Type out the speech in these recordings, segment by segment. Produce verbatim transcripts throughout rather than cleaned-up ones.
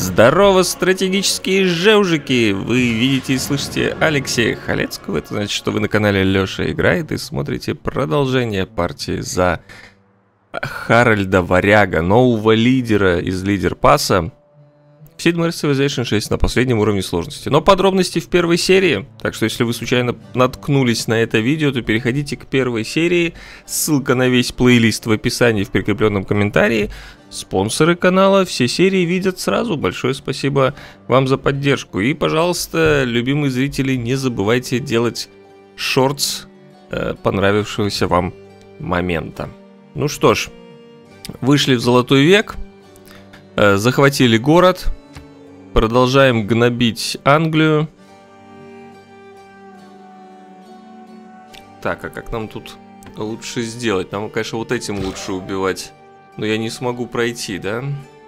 Здорово, стратегические жевжики! Вы видите и слышите Алексея Халецкого. Это значит, что вы на канале Лёша Играет и смотрите продолжение партии за Харальда Варяга, нового лидера из Лидер Пасса в Sid Meier's Civilization шесть на последнем уровне сложности. Но подробности в первой серии, так что если вы случайно наткнулись на это видео, то переходите к первой серии. Ссылка на весь плейлист в описании в прикрепленном комментарии. Спонсоры канала все серии видят сразу. Большое спасибо вам за поддержку. И, пожалуйста, любимые зрители, не забывайте делать шортс э, понравившегося вам момента. Ну что ж, вышли в Золотой век, э, захватили город, продолжаем гнобить Англию. Так, а как нам тут лучше сделать? Нам, конечно, вот этим лучше убивать. Но я не смогу пройти, да?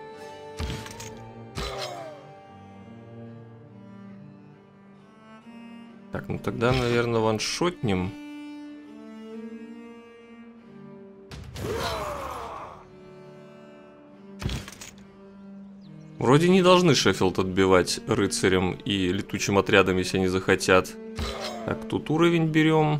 Так, ну тогда, наверное, ваншотнем. Вроде не должны Шеффилд отбивать рыцарям и летучим отрядом, если они захотят. Так, тут уровень берем.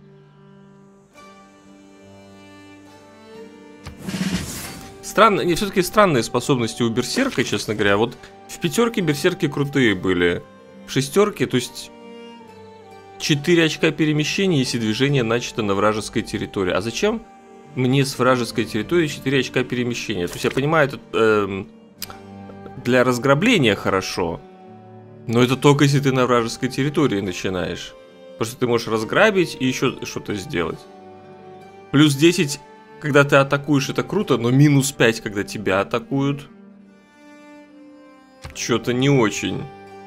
Странно, не, все-таки странные способности у берсерка, честно говоря. Вот в пятерке берсерки крутые были. В шестерке, то есть четыре очка перемещения, если движение начато на вражеской территории. А зачем мне с вражеской территории четыре очка перемещения? То есть я понимаю, это э, для разграбления хорошо. Но это только если ты на вражеской территории начинаешь. Потому что ты можешь разграбить и еще что-то сделать. Плюс десять... Когда ты атакуешь, это круто, но минус пять, когда тебя атакуют. Что-то не очень.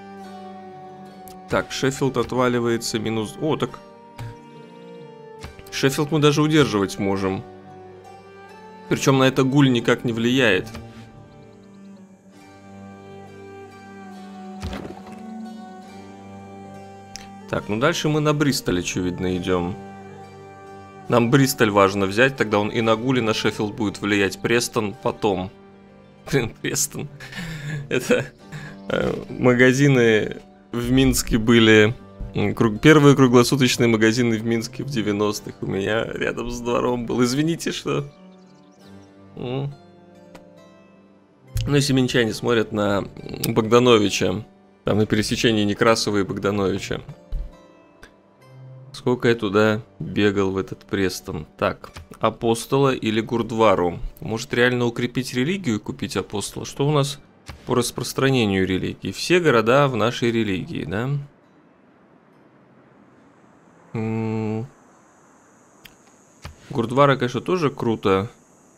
Так, Шеффилд отваливается, минус... О, так... Шеффилд мы даже удерживать можем. Причем на это гуль никак не влияет. Так, ну дальше мы на Бристоль, очевидно, идем. Нам Бристоль важно взять, тогда он и на Гуль, и на Шеффилд будет влиять. Престон потом. Блин, Престон. Это э, магазины в Минске были. Круг, первые круглосуточные магазины в Минске в девяностых. У меня рядом с двором был. Извините, что... Ну, если минчане смотрят на Богдановича. Там на пересечении Некрасова и Богдановича. Сколько я туда бегал в этот Престон. Так, Апостола или Гурдвару. Может реально укрепить религию и купить Апостола? Что у нас по распространению религии? Все города в нашей религии, да? М-м- Гурдвара, конечно, тоже круто.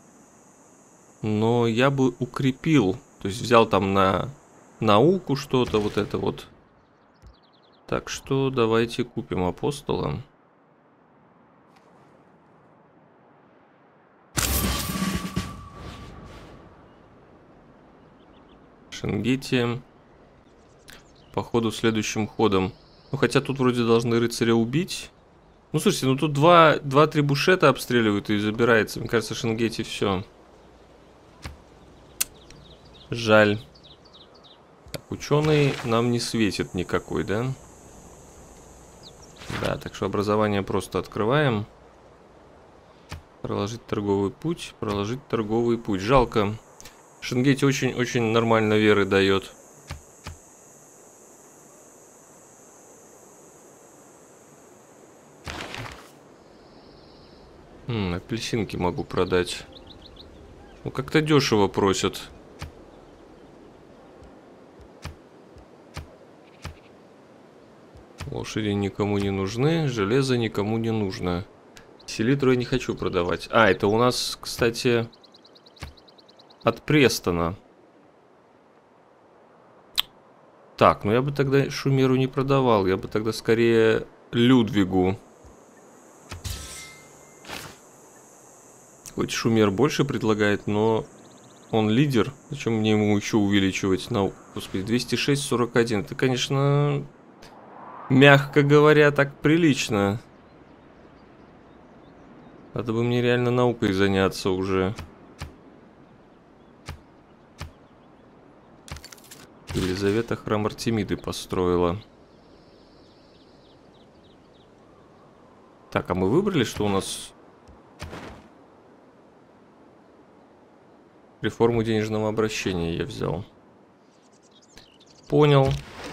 Но я бы укрепил. То есть взял там на науку что-то, вот это вот. Так что давайте купим Апостола. Шенгетия. Походу следующим ходом. Ну хотя тут вроде должны рыцаря убить. Ну слушайте, ну тут два, два трибушета обстреливают и забирается. Мне кажется, Шенгети все. Жаль. Так, ученый нам не светит никакой, да? Да, так что образование просто открываем. Проложить торговый путь. Проложить торговый путь. Жалко. Шенгети очень-очень нормально веры дает. М, апельсинки могу продать. Ну, как-то дешево просят. Лошади никому не нужны, железо никому не нужно. Селитру я не хочу продавать. А, это у нас, кстати, от Престона. Так, ну я бы тогда Шумеру не продавал. Я бы тогда скорее Людвигу. Хоть Шумер больше предлагает, но он лидер. Зачем мне ему еще увеличивать? На, господи, двести шесть сорок один. Это, конечно... Мягко говоря, так прилично. Надо бы мне реально наукой заняться уже. Елизавета храм Артемиды построила. Так, а мы выбрали, что у нас... Реформу денежного обращения я взял. Понял.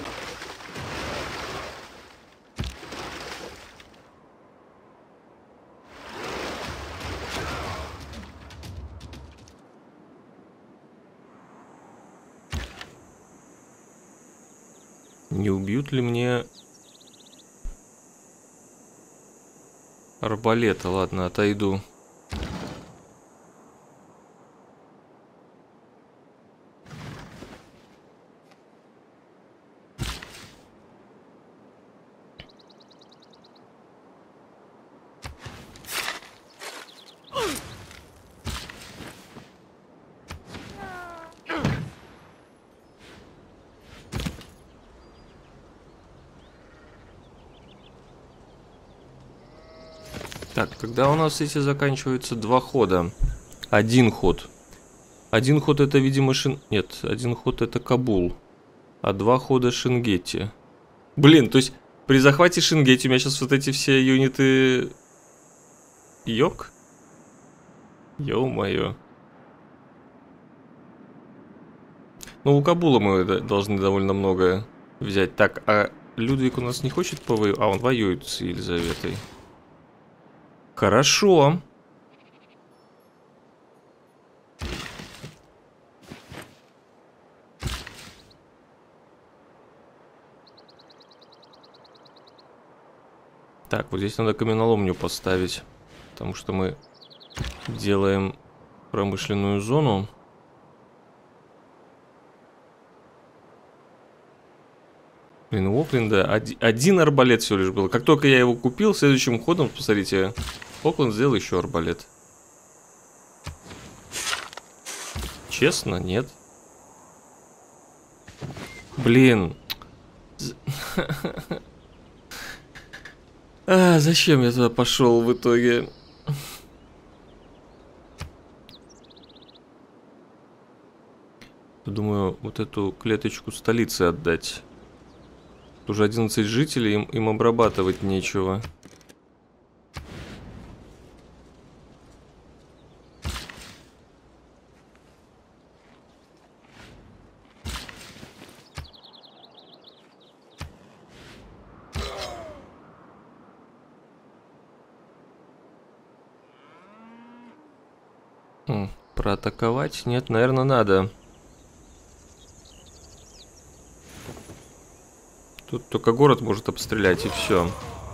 Не убьют ли мне арбалета? Ладно, отойду. Так, когда у нас эти заканчиваются два хода? Один ход. Один ход это, видимо, Шин... Нет, один ход это Кабул. А два хода Шингетти. Блин, то есть при захвате Шингетти у меня сейчас вот эти все юниты... Йок? Ё-моё. Ну, у Кабула мы должны довольно много взять. Так, а Людвиг у нас не хочет повоевать? А, он воюет с Елизаветой. Хорошо. Так, вот здесь надо каменоломню поставить, потому что мы делаем промышленную зону. Блин, у Окленда один, один арбалет всего лишь был. Как только я его купил, следующим ходом, посмотрите, Окленд сделал еще арбалет. Честно, нет. Блин. А, зачем я туда пошел в итоге? Думаю, вот эту клеточку столицы отдать. Уже одиннадцать жителей, им, им обрабатывать нечего. Хм, проатаковать? Нет, наверное, надо. Тут только город может обстрелять, и все.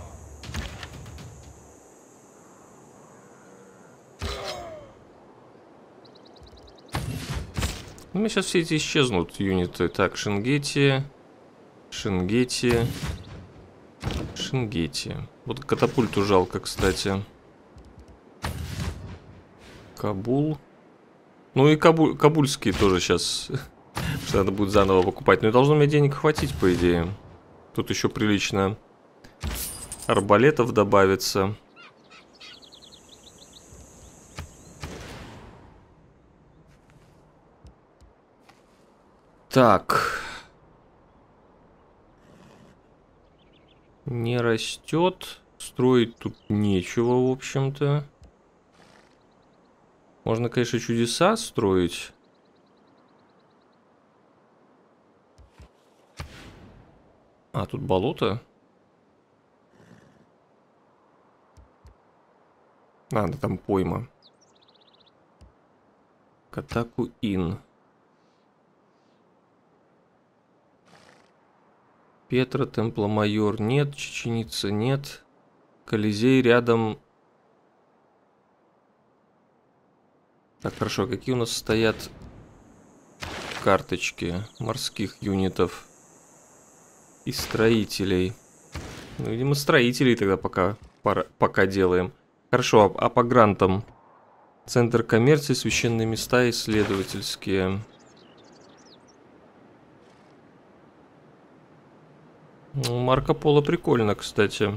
У меня сейчас все эти исчезнут, юниты. Так, Шингетти. Шингетти. Шингетти. Вот катапульту жалко, кстати. Кабул. Ну и Кабуль, кабульские тоже сейчас. Что надо будет заново покупать. Но и должно мне денег хватить, по идее. Тут еще прилично арбалетов добавится. Так. Не растет. Строить тут нечего, в общем-то. Можно, конечно, чудеса строить. А, тут болото. А, да там пойма. Катаку-ин. Петра, Темпломайор нет, Чеченица нет. Колизей рядом. Так, хорошо, какие у нас стоят карточки морских юнитов и строителей? Ну, видимо, строителей тогда пока, пора, пока делаем. Хорошо, а, а по грантам? Центр коммерции, священные места, исследовательские. Ну, Марко Поло прикольно, кстати.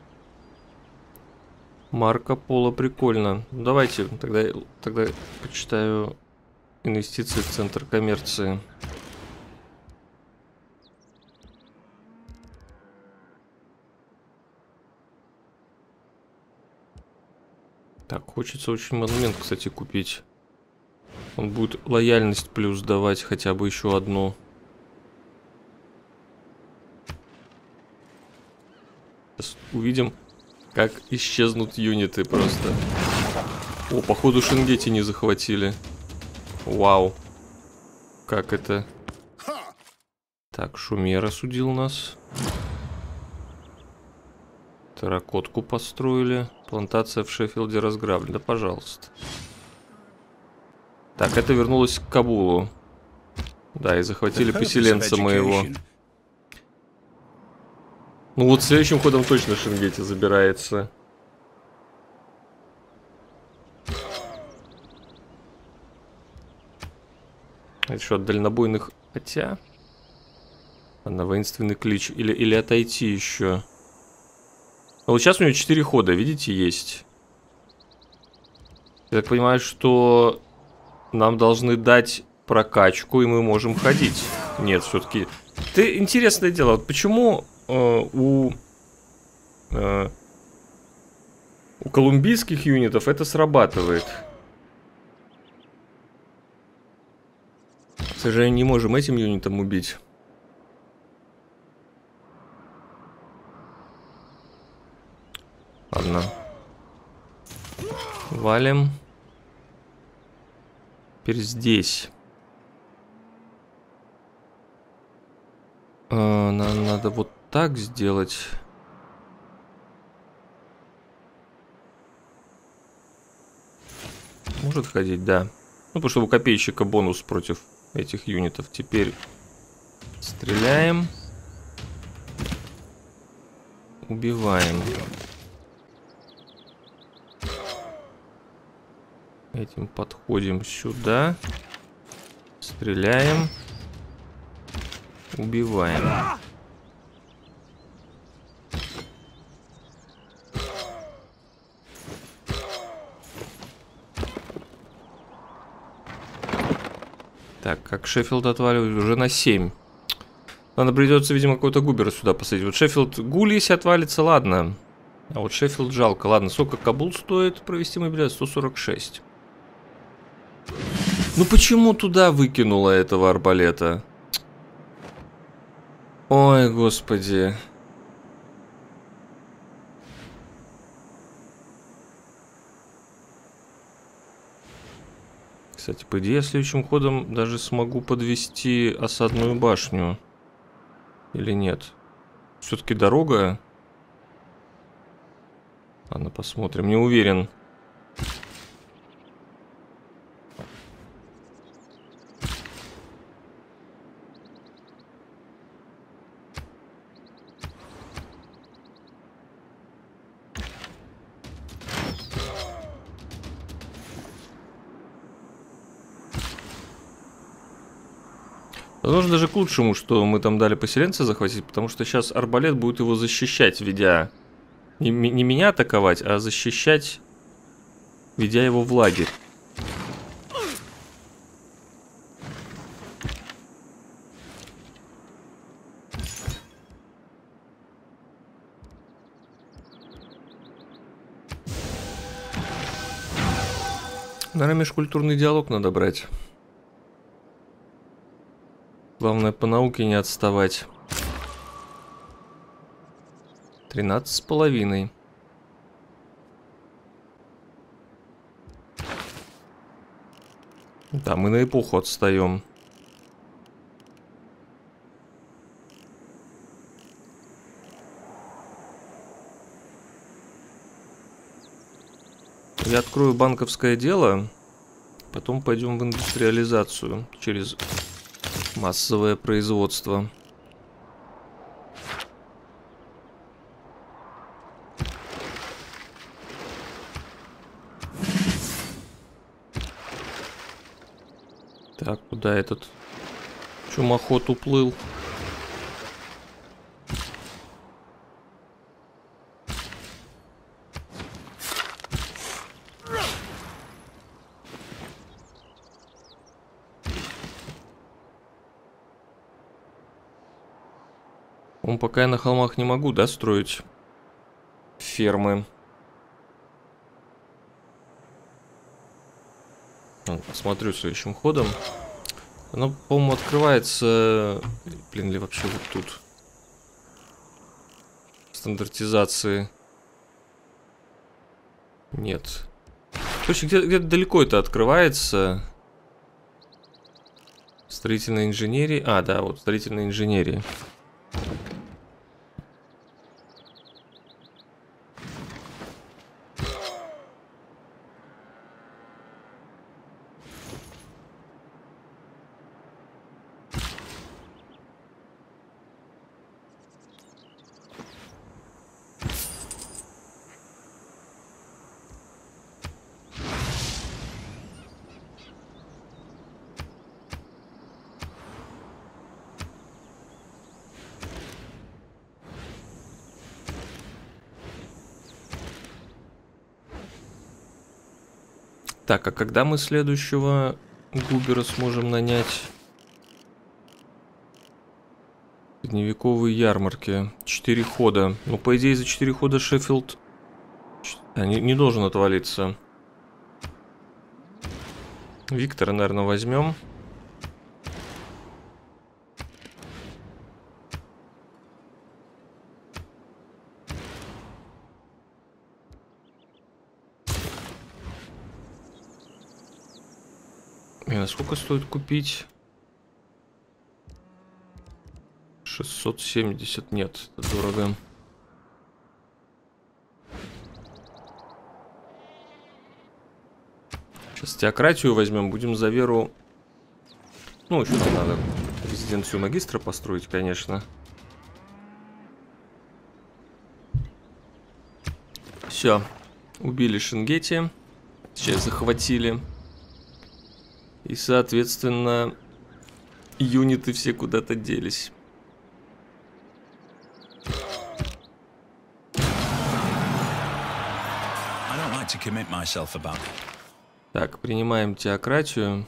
Марко Поло прикольно. Давайте тогда, тогда почитаю инвестиции в центр коммерции. Так, хочется очень монумент, кстати, купить. Он будет лояльность плюс давать хотя бы еще одну. Сейчас увидим, как исчезнут юниты просто. О, походу Шенгети не захватили. Вау. Как это? Так, Шумер осудил нас. Терракотку построили. Плантация в Шеффилде разграблена. Да, пожалуйста. Так, это вернулось к Кабулу. Да, и захватили поселенца моего. Ну вот следующим ходом точно Шенгети забирается. Это что, от дальнобойных... Хотя... Ладно, воинственный клич. Или, или отойти еще. А вот сейчас у него четыре хода, видите, есть. Я так понимаю, что нам должны дать прокачку, и мы можем ходить. Нет, все-таки... Это интересное дело. Вот почему э, у... Э, у колумбийских юнитов это срабатывает? К сожалению, не можем этим юнитом убить. Ладно. Валим. Теперь здесь. А, нам надо вот так сделать. Может ходить, да. Ну, потому что у копейщика бонус против этих юнитов. Теперь стреляем. Убиваем. Этим подходим сюда. Стреляем. Убиваем. Так, как Шеффилд отваливает уже на семь. Надо придется, видимо, какой-то губера сюда посадить. Вот Шеффилд гуль, если отвалится, ладно. А вот Шеффилд жалко. Ладно, сколько Кабул стоит провести мобилизацию? сто сорок шесть. Ну почему туда выкинула этого арбалета? Ой, господи. Кстати, по идее, я следующим ходом даже смогу подвести осадную башню. Или нет? Все-таки дорога. Ладно, посмотрим. Не уверен. Возможно, даже к лучшему, что мы там дали поселенца захватить, потому что сейчас арбалет будет его защищать, ведя... Не, не меня атаковать, а защищать, ведя его в лагерь. Наверное, межкультурный диалог надо брать. Главное, по науке не отставать. Тринадцать с половиной. Да, мы на эпоху отстаем. Я открою банковское дело, потом пойдем в индустриализацию через массовое производство. Так, куда этот чумоход уплыл? Он пока я на холмах не могу, да, строить фермы. Посмотрю следующим ходом. Оно, по-моему, открывается... Блин, или вообще вот тут. Стандартизации. Нет. Короче, где-то где далеко это открывается. Строительная инженерия. А, да, вот строительная инженерия. Так, а когда мы следующего губера сможем нанять? Средневековые ярмарки. Четыре хода. Ну, по идее, за четыре хода Шеффилд а, не, не должен отвалиться. Виктора, наверное, возьмем. И сколько стоит купить? шестьсот семьдесят. Нет, это дорого. Сейчас теократию возьмем. Будем за веру. Ну, что-то надо резиденцию магистра построить, конечно. Все. Убили Шенгети. Сейчас захватили. И, соответственно, юниты все куда-то делись. Так, принимаем теократию.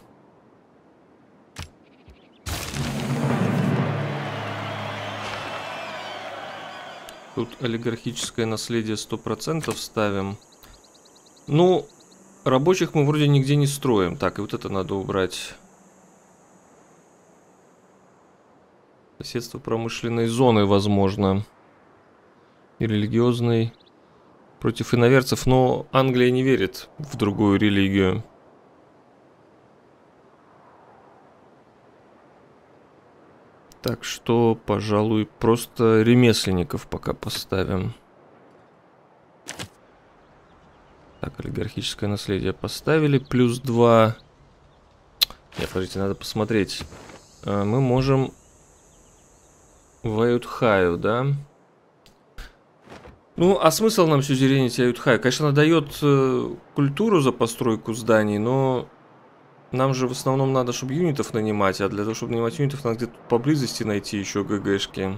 Тут олигархическое наследие сто процентов ставим. Ну... Рабочих мы вроде нигде не строим. Так, и вот это надо убрать. Соседство промышленной зоны, возможно. И религиозной. Против иноверцев. Но Англия не верит в другую религию. Так что, пожалуй, просто ремесленников пока поставим. Так, олигархическое наследие поставили. Плюс два. Нет, подождите, надо посмотреть. Мы можем в Аютхаю, да? Ну, а смысл нам сюзеренить Аютхаю? Конечно, она дает э, культуру за постройку зданий, но нам же в основном надо, чтобы юнитов нанимать. А для того, чтобы нанимать юнитов, надо где-то поблизости найти еще ГГшки.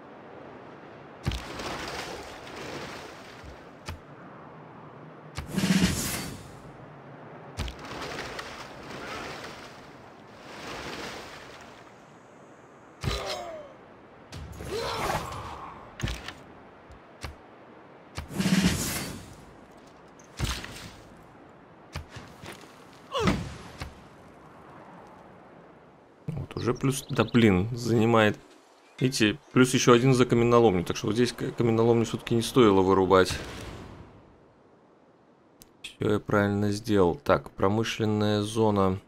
Уже плюс... Да блин, занимает... Видите, плюс еще один за каменоломню. Так что вот здесь каменоломню все-таки не стоило вырубать. Все я правильно сделал. Так, промышленная зона.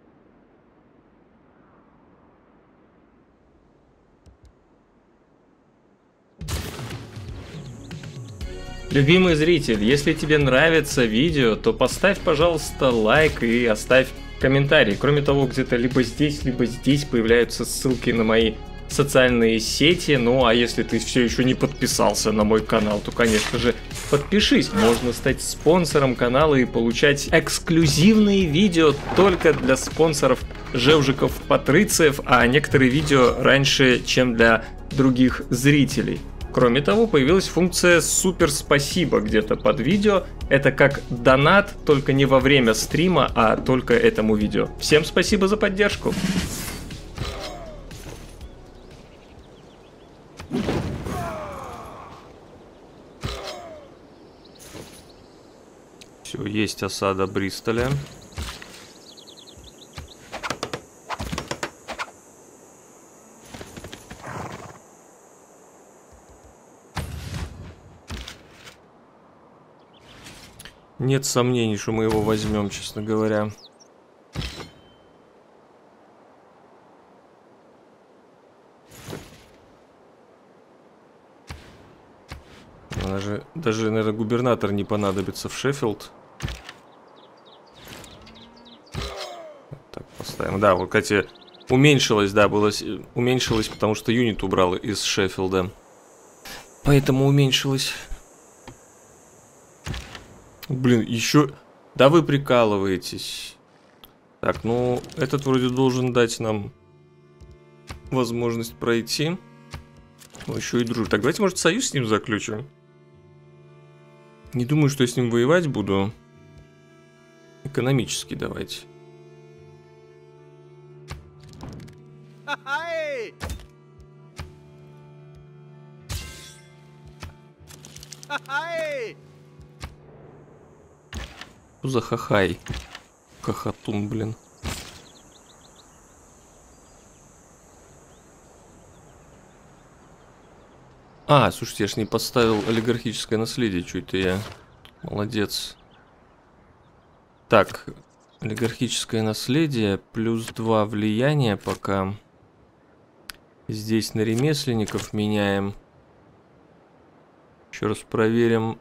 Любимый зритель, если тебе нравится видео, то поставь, пожалуйста, лайк и оставь комментарий. Кроме того, где-то либо здесь, либо здесь появляются ссылки на мои социальные сети. Ну, а если ты все еще не подписался на мой канал, то, конечно же, подпишись. Можно стать спонсором канала и получать эксклюзивные видео только для спонсоров Жевжиков-Патрициев, а некоторые видео раньше, чем для других зрителей. Кроме того, появилась функция «Супер спасибо» где-то под видео. Это как донат, только не во время стрима, а только этому видео. Всем спасибо за поддержку. Все, есть осада Бристоля. Нет сомнений, что мы его возьмем, честно говоря. Даже, даже, наверное, губернатор не понадобится в Шеффилд. Так, поставим. Да, вот, кстати, уменьшилось, да, было уменьшилось, потому что юнит убрал из Шеффилда. Поэтому уменьшилось. Блин, еще... Да вы прикалываетесь. Так, ну, этот вроде должен дать нам возможность пройти. Ну, еще и дружит. Так, давайте, может, союз с ним заключим? Не думаю, что я с ним воевать буду. Экономически давайте. Что за хахай? Хахатун, блин. А, слушайте, я ж не поставил олигархическое наследие, что это я. Молодец. Так, олигархическое наследие, плюс два влияния пока. Здесь на ремесленников меняем. Еще раз проверим.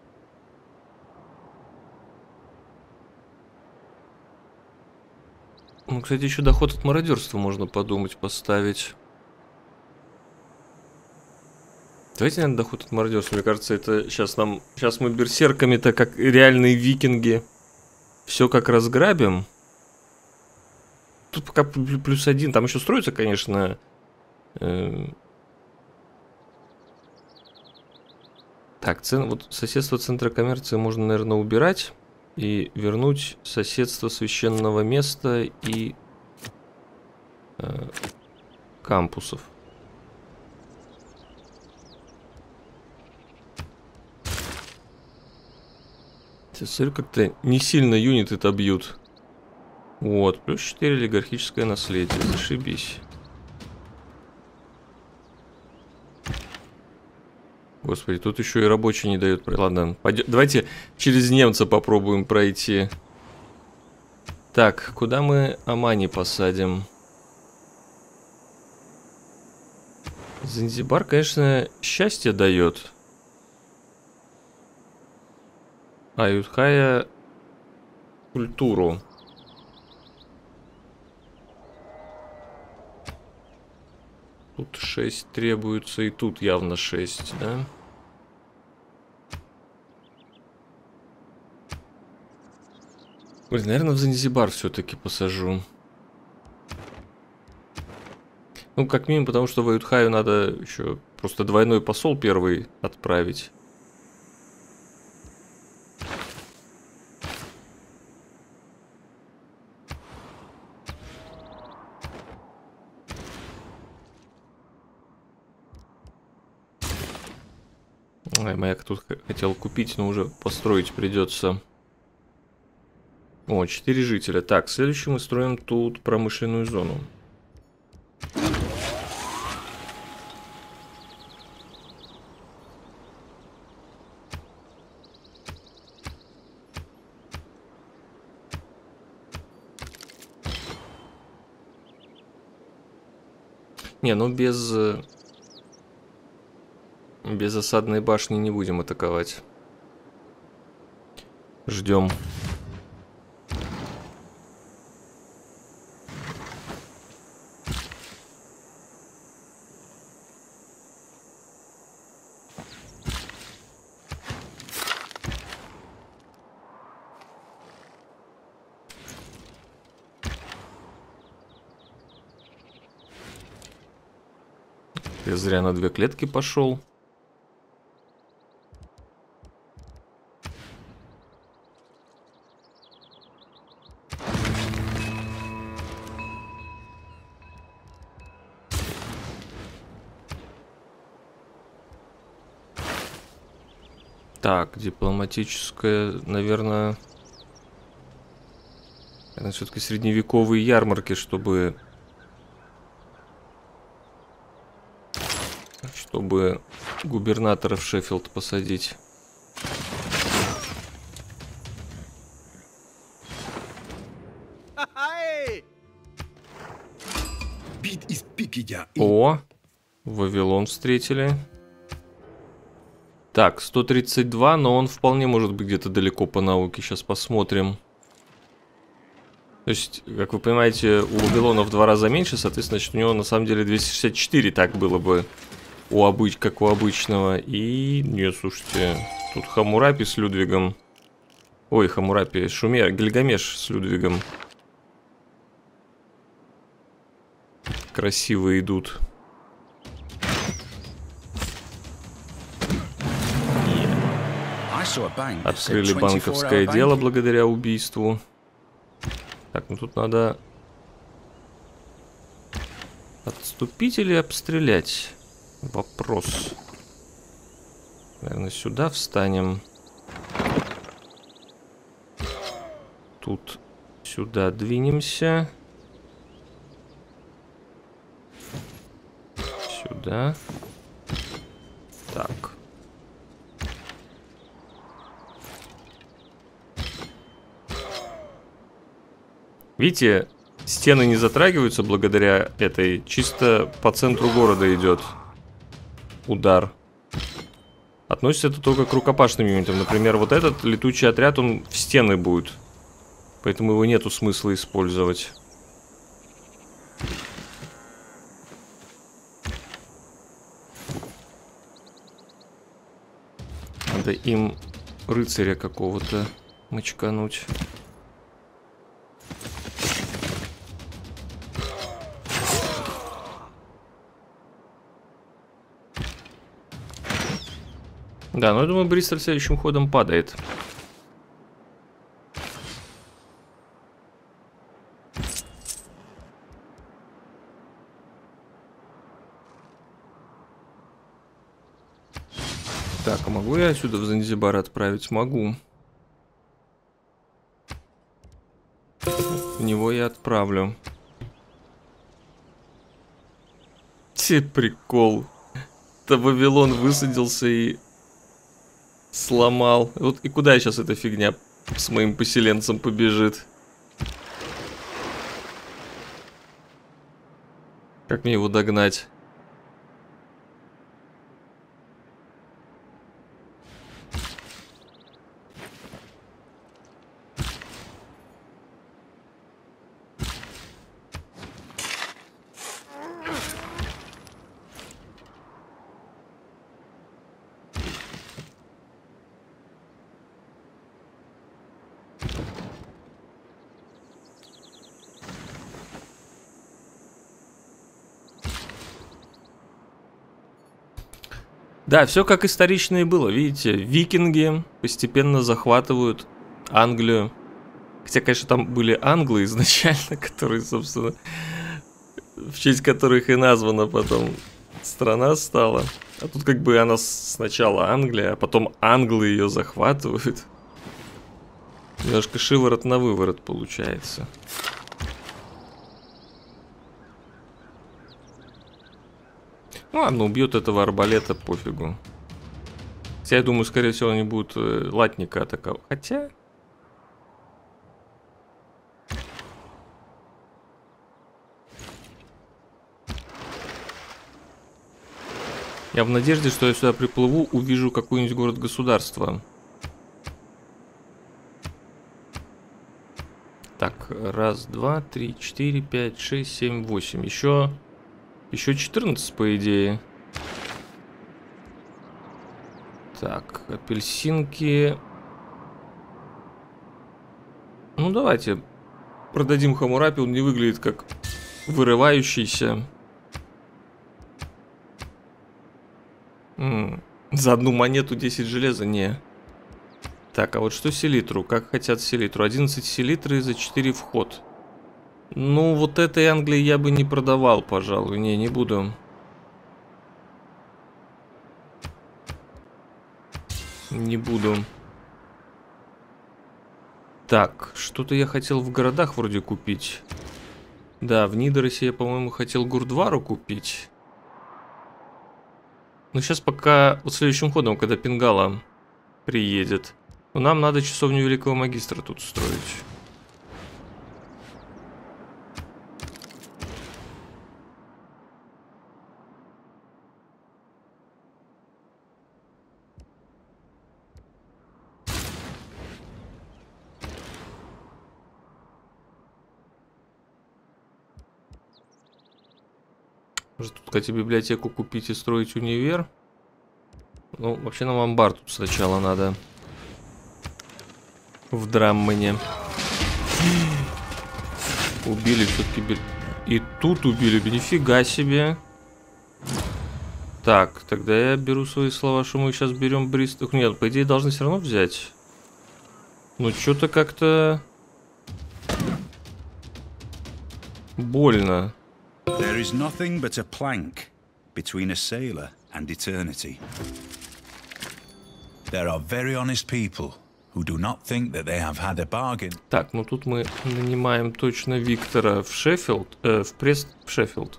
Ну, кстати, еще доход от мародерства можно подумать поставить. Давайте, наверное, доход от мародерства. Мне кажется, это сейчас нам... Сейчас мы берсерками-то, как реальные викинги, все как разграбим. Тут пока плюс один. Там еще строится, конечно... Э... Так, цен... вот соседство центра коммерции можно, наверное, убирать. И вернуть соседство священного места и э, кампусов. Смотрю, как-то не сильно юниты-то бьют. Вот, плюс четыре олигархическое наследие. Зашибись. Господи, тут еще и рабочие не дают. Ладно, пойдем. Давайте через немца попробуем пройти. Так, куда мы Амани посадим? Занзибар, конечно, счастье дает. А Ютхая культуру. Тут шесть требуется, и тут явно шесть, да? Блин, наверное, в Занзибар все-таки посажу. Ну, как минимум, потому что в Аютхаю надо еще просто двойной посол первый отправить. Ой, маяк тут хотел купить, но уже построить придется. О, четыре жителя. Так, следующий мы строим тут промышленную зону. Не, ну без... Без осадной башни не будем атаковать. Ждем. Я зря на две клетки пошел. Так, дипломатическая, наверное... Это все-таки средневековые ярмарки, чтобы... Чтобы губернатора в Шеффилд посадить. О, Вавилон встретили. Так, сто тридцать два, но он вполне может быть где-то далеко по науке. Сейчас посмотрим. То есть, как вы понимаете, у Вавилона в два раза меньше, соответственно, значит, у него на самом деле двести шестьдесят четыре так было бы, у обыч... как у обычного. И, нет, слушайте, тут Хаммурапи с Людвигом. Ой, Хаммурапи, Шумер, Гильгамеш с Людвигом. Красиво идут. Открыли банковское дело благодаря убийству. Так, ну тут надо отступить или обстрелять? Вопрос. Наверное, сюда встанем. Тут сюда двинемся. Сюда. Так. Видите, стены не затрагиваются благодаря этой. Чисто по центру города идет удар. Относится это только к рукопашным юнитам. Например, вот этот летучий отряд, он в стены будет. Поэтому его нету смысла использовать. Надо им рыцаря какого-то мочкануть. Да, но я думаю, Бристоль следующим ходом падает. Так, а могу я отсюда в Занзибар отправить? Могу. В него я отправлю. Те прикол. То Вавилон высадился и сломал. Вот и куда сейчас эта фигня с моим поселенцем побежит? Как мне его догнать? Да, все как исторично и было. Видите, викинги постепенно захватывают Англию. Хотя, конечно, там были англы изначально, которые, собственно, в честь которых и названа потом страна стала. А тут как бы она сначала Англия, а потом англы ее захватывают. Немножко шиворот на выворот получается. Ну ладно, убьет этого арбалета, пофигу. Хотя я думаю, скорее всего, они будут э, латника атаковать. Хотя... Я в надежде, что я сюда приплыву, увижу какой-нибудь город-государство. Так, раз, два, три, четыре, пять, шесть, семь, восемь. Еще... Еще четырнадцать, по идее. Так, апельсинки. Ну, давайте продадим Хаммурапи. Он не выглядит как вырывающийся. М-м, за одну монету десять железа? Не. Так, а вот что селитру? Как хотят селитру? одиннадцать селитры за четыре вход. Ну, вот этой Англии я бы не продавал, пожалуй. Не, не буду. Не буду. Так, что-то я хотел в городах вроде купить. Да, в Нидоросе я, по-моему, хотел Гурдвару купить. Но сейчас пока, вот следующим ходом, когда Пингала приедет. Но нам надо часовню Великого Магистра тут строить. Может тут, кстати, библиотеку купить и строить универ? Ну, вообще нам амбар тут сначала надо. В Драммене. Убили все-таки. И тут убили. Нифига себе. Так, тогда я беру свои слова, что мы сейчас берем Бристол. Нет, по идее должны все равно взять. Ну, что-то как-то больно. There is nothing but a plank between a sailor and eternity. There are very honest people who do not think that they have had a bargain. Так, ну тут мы нанимаем точно Виктора в Шеффилд, э, в Прест, в Шеффилд.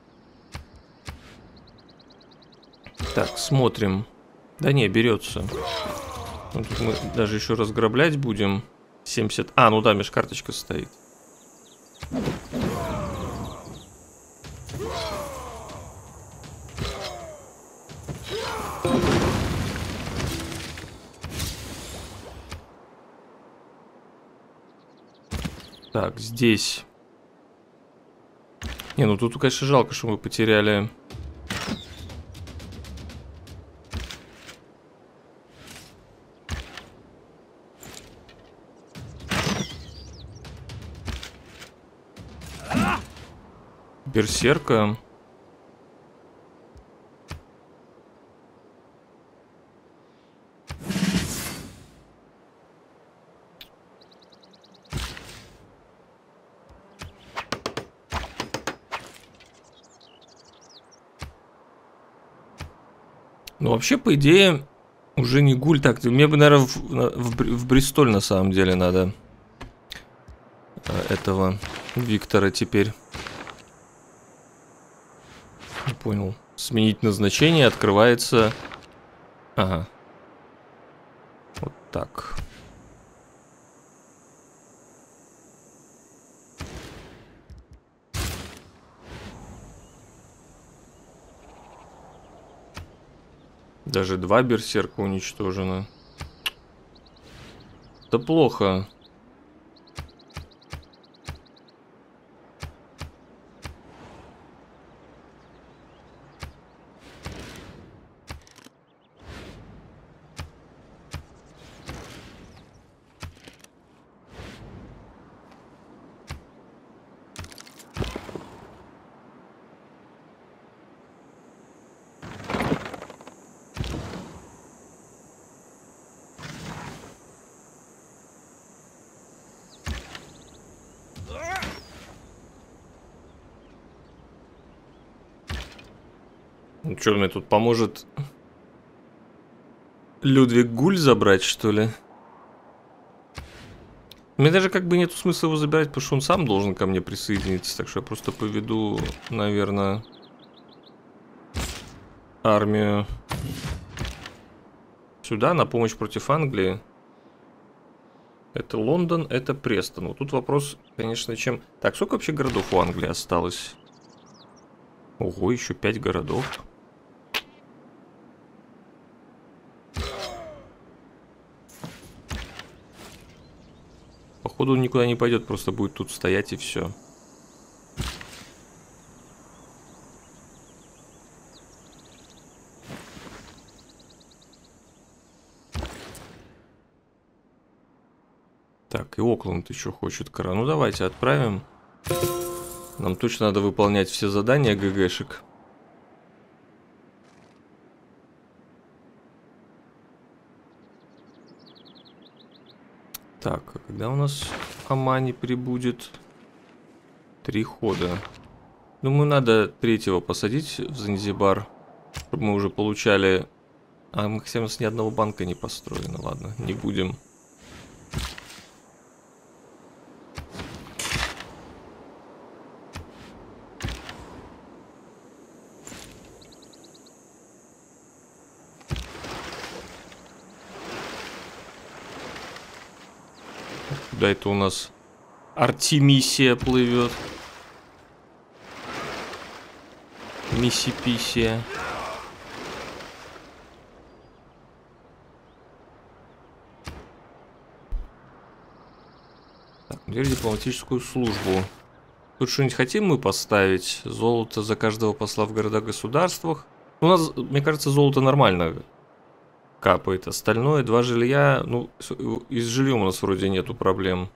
Так, смотрим. Да не, берется. Ну, тут мы даже еще разграблять будем. семьдесят. А, ну да, межкарточка стоит. Так, здесь. Не, ну тут, конечно, жалко, что мы потеряли. Берсерка. Ну, вообще, по идее, уже не гуль. Так, мне бы, наверное, в, в, в Бристоль на самом деле надо этого Виктора теперь. Не понял. Сменить назначение, открывается. Ага. Вот так. Даже два берсерка уничтожено. Это плохо. Ну что, мне тут поможет Людвиг Гуль забрать, что ли? Мне даже как бы нету смысла его забирать, потому что он сам должен ко мне присоединиться. Так что я просто поведу, наверное, армию сюда на помощь против Англии. Это Лондон, это Престон. Вот тут вопрос, конечно, чем... Так, сколько вообще городов у Англии осталось? Ого, еще пять городов. Походу он никуда не пойдет, просто будет тут стоять и все. Так, и Окленд еще хочет кора. Ну давайте отправим. Нам точно надо выполнять все задания ГГшек. Так, а когда у нас Амани прибудет? Три хода. Думаю, надо третьего посадить в Занзибар, чтобы мы уже получали... А мы, хотя у нас ни одного банка не построено. Ладно, не будем. Да, это у нас Артемисия плывет. Миссиписия. Так, теперь дипломатическую службу. Тут что-нибудь хотим мы поставить? Золото за каждого посла в городах-государствах. У нас, мне кажется, золото нормально капает. Остальное, два жилья. Ну, и с жильем у нас вроде нету проблем.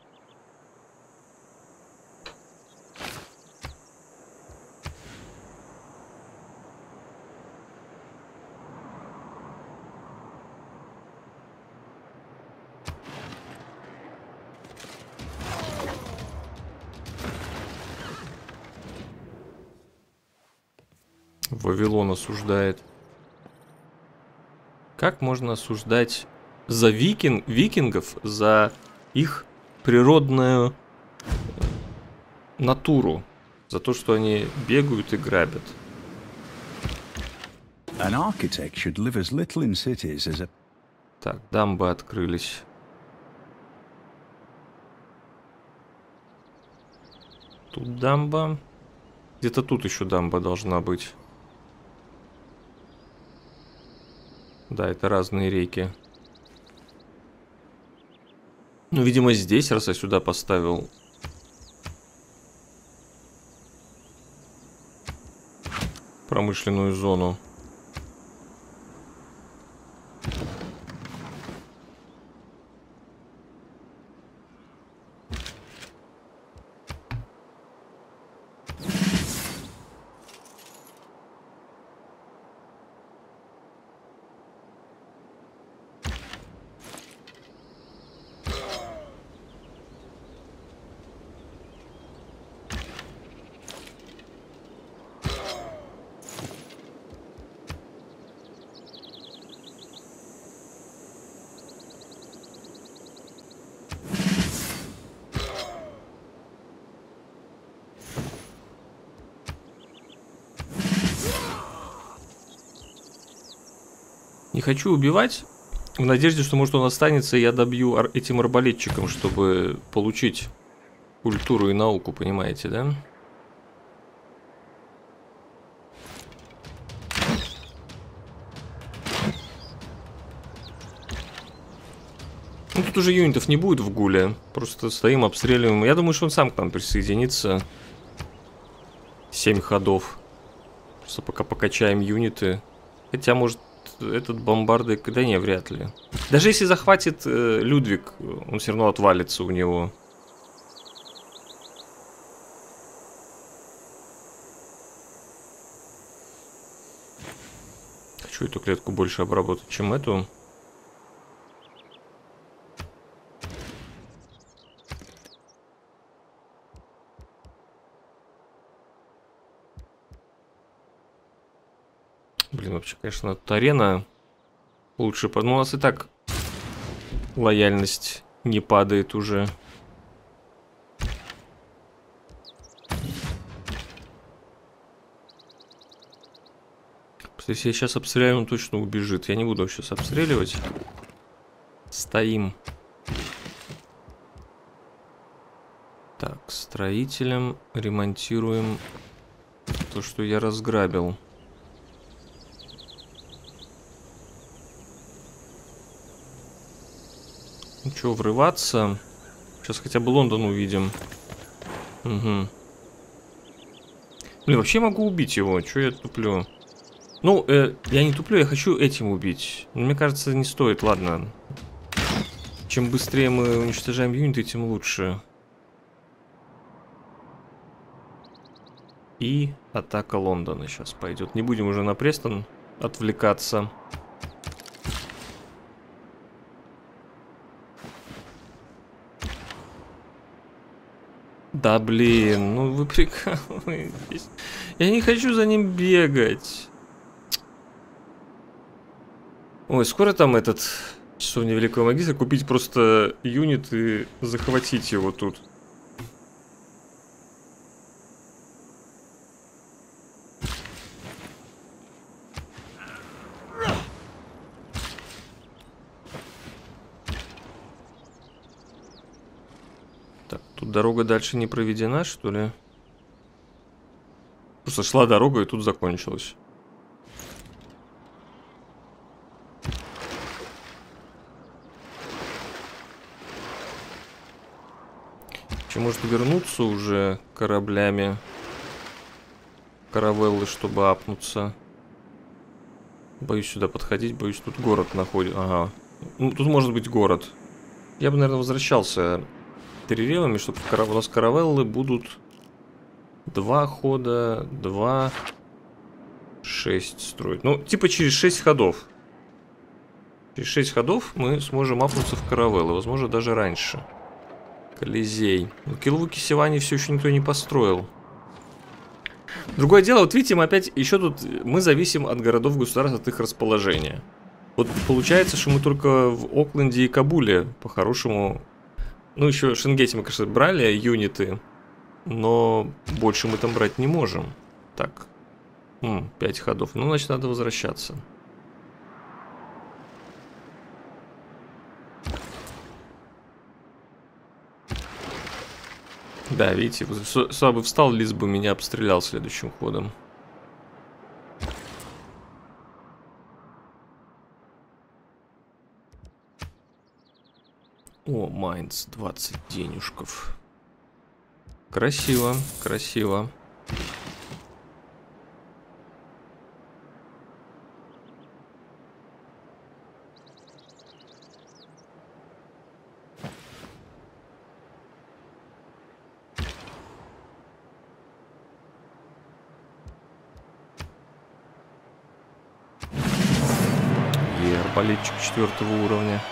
Вавилон осуждает. Как можно осуждать за викинг, викингов, за их природную натуру? За то, что они бегают и грабят. An architect should live as little in cities as a... Так, дамбы открылись. Тут дамба. Где-то тут еще дамба должна быть. Да, это разные реки. Ну, видимо, здесь, раз я сюда поставил. Промышленную зону. Не хочу убивать, в надежде, что может он останется, и я добью ар этим арбалетчиком, чтобы получить культуру и науку, понимаете, да? Ну, тут уже юнитов не будет в гуле, просто стоим, обстреливаем. Я думаю, что он сам к нам присоединится. Семь ходов. Просто пока покачаем юниты. Хотя, может... Этот бомбарды, да не, вряд ли. Даже если захватит э, Людвиг, он все равно отвалится у него. Хочу эту клетку больше обработать, чем эту. Блин, вообще, конечно, арена лучше. Ну, у нас и так лояльность не падает уже. Если я сейчас обстреляю, он точно убежит. Я не буду сейчас обстреливать. Стоим. Так, строителям ремонтируем то, что я разграбил. Ну что, врываться? Сейчас хотя бы Лондон увидим. Угу. Блин, вообще могу убить его. Чё я туплю? Ну, э, я не туплю, я хочу этим убить. Но мне кажется, не стоит, ладно. Чем быстрее мы уничтожаем юниты, тем лучше. И атака Лондона сейчас пойдет. Не будем уже на Престон отвлекаться. Да блин, ну вы прикалываетесь. Я не хочу за ним бегать. Ой, скоро там этот часовня Великого Магистра. Купить просто юнит и захватить его тут. Дорога дальше не проведена, что ли? Просто шла дорога и тут закончилась. Может вернуться уже кораблями. Каравеллы, чтобы апнуться. Боюсь сюда подходить, боюсь, тут город находит. Ага. Ну, тут может быть город. Я бы, наверное, возвращался перерывами, чтобы у нас каравеллы будут два хода, два, шесть строить. Ну, типа через шесть ходов. Через шесть ходов мы сможем апнуться в каравеллы, возможно, даже раньше. Колизей. Но Килвуки Сивани все еще никто не построил. Другое дело, вот видите, мы опять еще тут, мы зависим от городов государств, от их расположения. Вот получается, что мы только в Окленде и Кабуле, по-хорошему, ну еще в Шенгете мы, конечно, брали юниты, но больше мы там брать не можем. Так, М, пять ходов, ну значит надо возвращаться. Да, видите, сюда бы встал, Лис бы меня обстрелял следующим ходом. О, Майнц, двадцать денежков. Красиво, красиво. Арбалетчик четвертого уровня.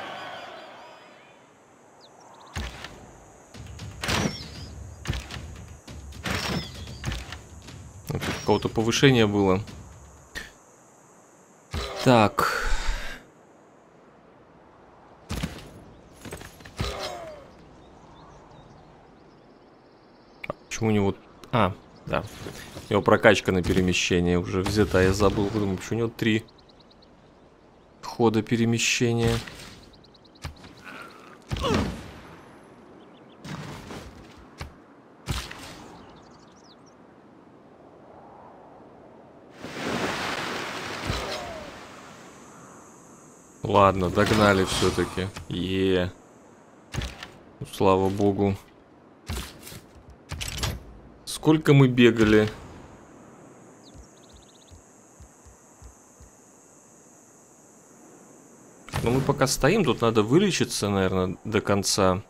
Тут какого-то повышения было. Так. А почему у него... А, да. У него прокачка на перемещение уже взята. Я забыл, думаю, почему у него три... хода перемещения. Ладно, догнали все-таки. Е. Ну, слава богу. Сколько мы бегали. Но мы пока стоим, тут надо вылечиться, наверное, до конца.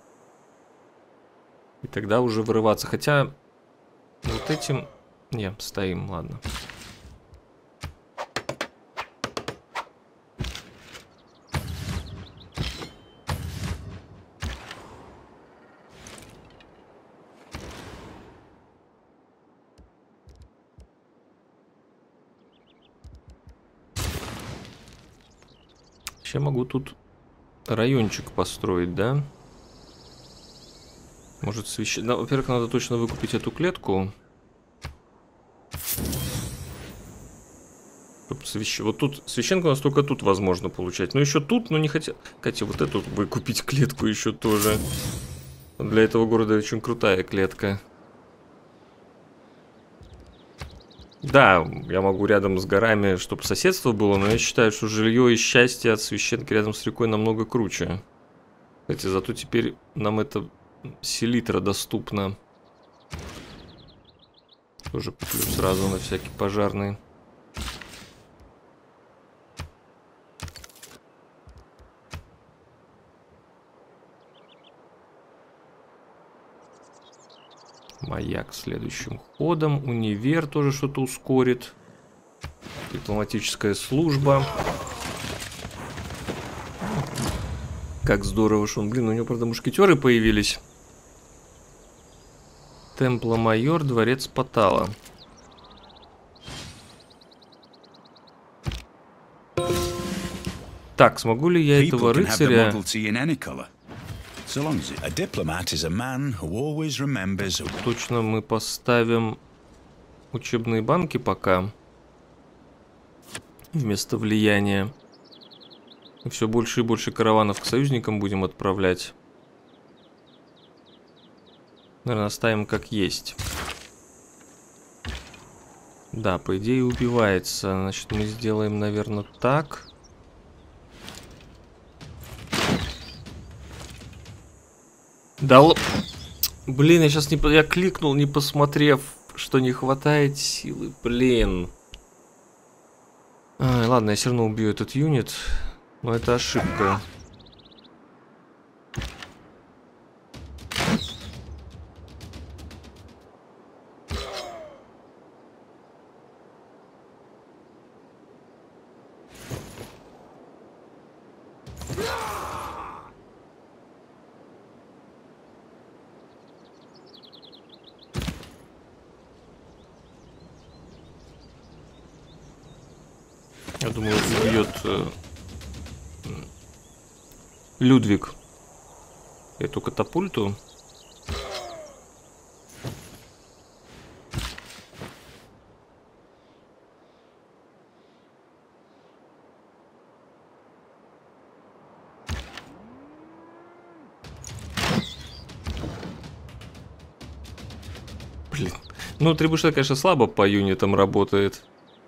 И тогда уже вырываться. Хотя вот этим... Не, стоим, ладно. Сейчас могу тут райончик построить, да? Может, священ... Да, во-первых, надо точно выкупить эту клетку. Свящ... Вот тут священку у нас только тут возможно получать. Но еще тут, но не хотел... Кстати, вот эту выкупить клетку еще тоже. Для этого города очень крутая клетка. Да, я могу рядом с горами, чтобы соседство было, но я считаю, что жилье и счастье от священки рядом с рекой намного круче. Кстати, зато теперь нам это селитра доступно. Тоже куплю сразу на всякий пожарный. Маяк следующим ходом. Универ тоже что-то ускорит. Дипломатическая служба. Как здорово, что он... Блин, у него, правда, мушкетеры появились. Темпло-майор, дворец Патала. Так, смогу ли я этого рыцаря... Точно мы поставим учебные банки пока. Вместо влияния. И все больше и больше караванов к союзникам будем отправлять. Наверное, оставим как есть. Да, по идее убивается. Значит, мы сделаем, наверное, так. Да л... Блин, я сейчас не... Я кликнул, не посмотрев, что не хватает силы. Блин. А, ладно, я все равно убью этот юнит. Но это ошибка. Я думаю, убьет э, Людвиг эту катапульту. Блин. Ну, трибушет, конечно, слабо по юнитам работает.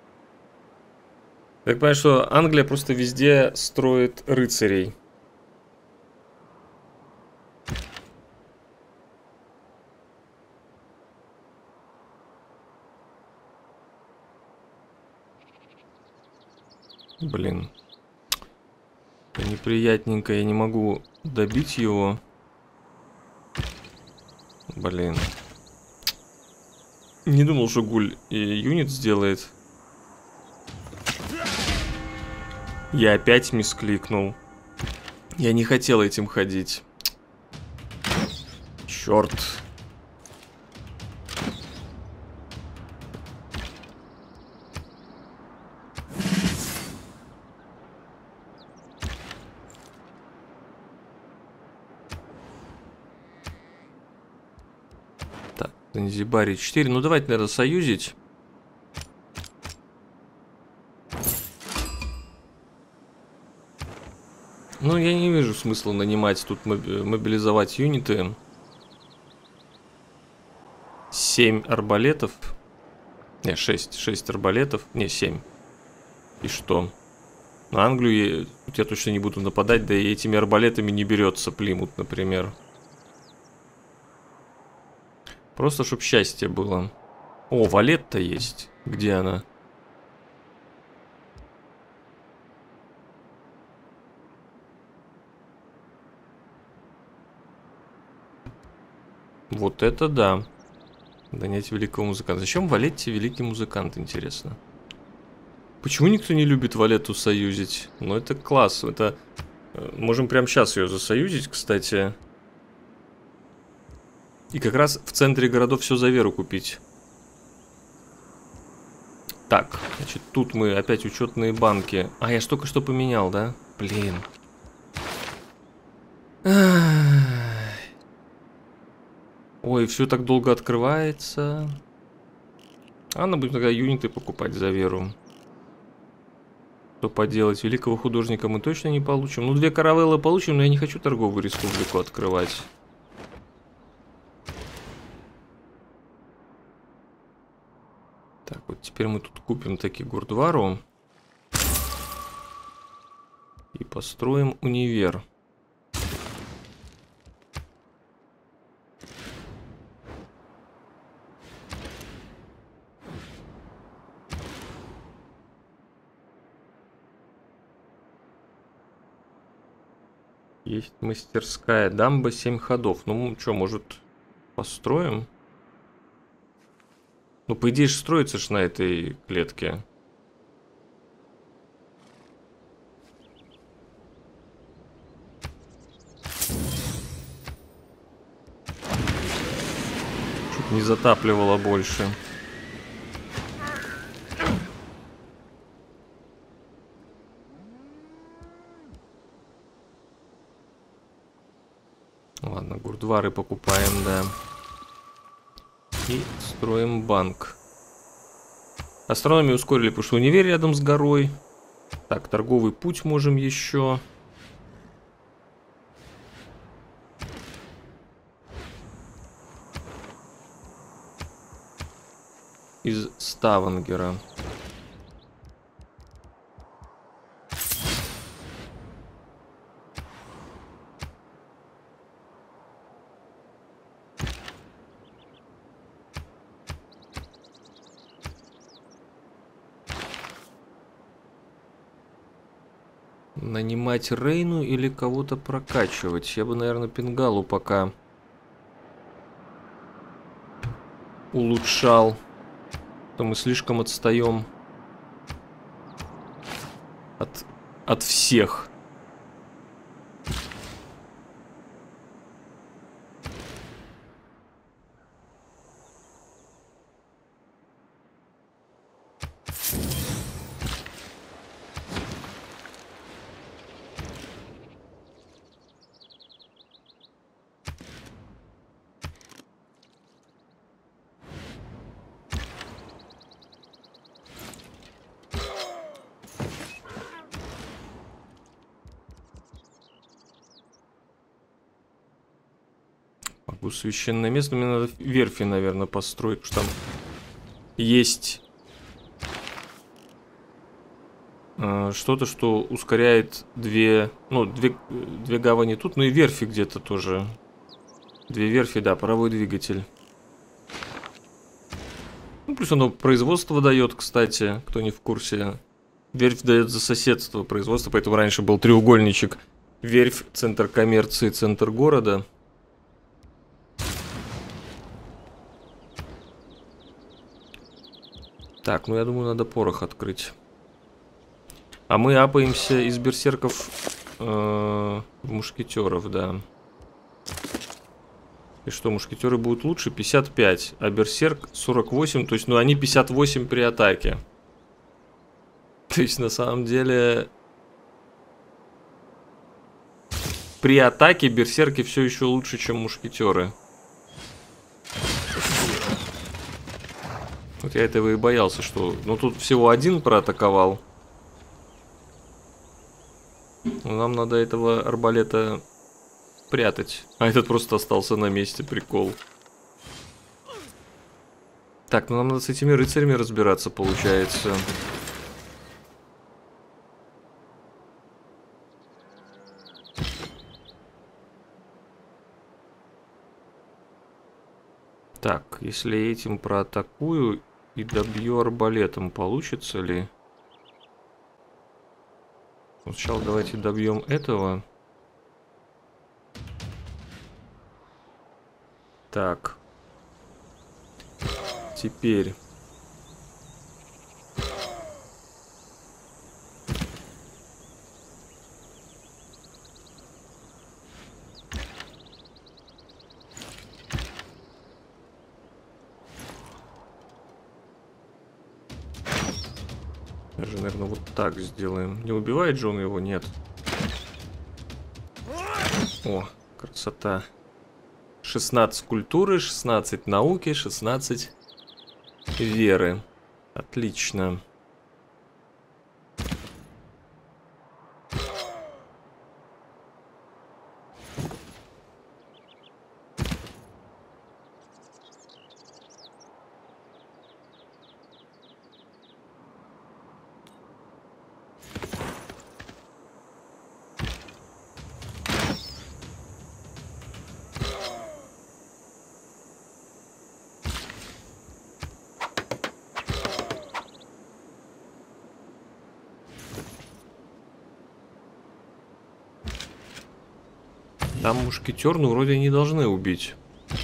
Так понимаю, что Англия просто везде строит рыцарей. Блин. Это неприятненько, я не могу добить его. Блин. Не думал, что Гуль и юнит сделает. Я опять мискликнул. Я не хотел этим ходить. Черт. Так, Занзибаре четыре. Ну давайте, наверное, союзить. Ну, я не вижу смысла нанимать тут, мобилизовать юниты. семь арбалетов. Не, шесть. шесть арбалетов. Не, семь. И что? На Англию я, я точно не буду нападать, да и этими арбалетами не берется Плимут, например. Просто, чтоб счастье было. О, Валетта есть. Где она? Вот это да. Донять великого музыканта. Зачем Валетте великий музыкант, интересно? Почему никто не любит Валетту союзить? Ну, это класс. Это... Можем прямо сейчас ее засоюзить, кстати. И как раз в центре городов все за веру купить. Так, значит, тут мы опять учетные банки. А, я ж только что поменял, да? Блин. Ой, все так долго открывается. А надо будет тогда юниты покупать за веру. Что поделать? Великого художника мы точно не получим. Ну, две каравеллы получим, но я не хочу торговую республику открывать. Так, вот теперь мы тут купим таки Гурдвару. И построим универ. Есть мастерская дамба, семь ходов. Ну, что, может, построим? Ну, по идее, же строится ж на этой клетке. Чтоб не затапливало больше. Ладно, гурдвары покупаем, да. И строим банк. Астрономию ускорили, потому что универ рядом с горой. Так, торговый путь можем еще. Из Ставангера. Нанимать Рейну или кого-то прокачивать? Я бы, наверное, Пингалу пока улучшал. То мы слишком отстаем от, от всех. Могу священное место. Мне надо верфи, наверное, построить, потому что там есть э, что-то, что ускоряет две, ну, две, две гавани тут, ну и верфи где-то тоже. Две верфи, да, паровой двигатель. Ну, плюс оно производство дает, кстати, кто не в курсе. Верфь дает за соседство производства, поэтому раньше был треугольничек. Верфь, центр коммерции, центр города. Так, ну я думаю, надо порох открыть. А мы апаемся из берсерков э, в мушкетеров, да. И что, мушкетеры будут лучше? пятьдесят пять, а берсерк сорок восемь, то есть, ну, они пятьдесят восемь при атаке. То есть, на самом деле, при атаке берсерки все еще лучше, чем мушкетеры. Вот я этого и боялся, что... Ну, тут всего один проатаковал. Но нам надо этого арбалета прятать. А этот просто остался на месте, прикол. Так, ну нам надо с этими рыцарями разбираться, получается. Так, если я этим проатакую и добью арбалетом, получится ли? Вот сначала давайте добьем этого. Так. Теперь. Даже, наверное, вот так сделаем. Не убивает же он его? Нет. О, красота. шестнадцать культуры, шестнадцать науки, шестнадцать веры. Отлично. Там мушкетер, ну, вроде не должны убить.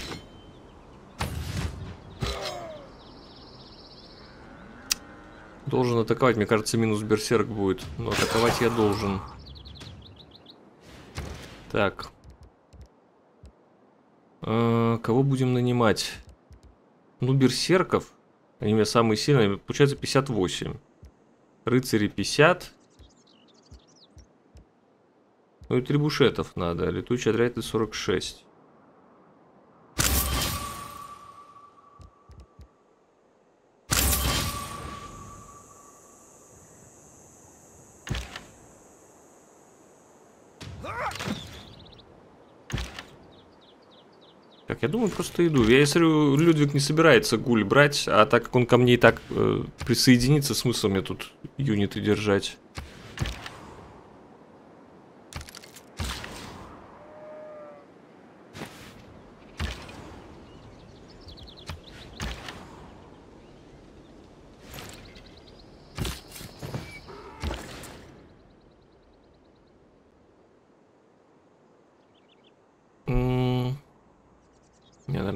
Должен атаковать. Мне кажется, минус берсерк будет. Но атаковать я должен. Так. А, кого будем нанимать? Ну, берсерков. Они у меня самые сильные. Получается пятьдесят восемь. Рыцари пятьдесят. Ну и трибушетов надо. Летучий отряд сорок шесть. Так, я думаю, просто иду. Я смотрю, Людвиг не собирается гуль брать, а так как он ко мне и так э, присоединится, смысл мне тут юниты держать.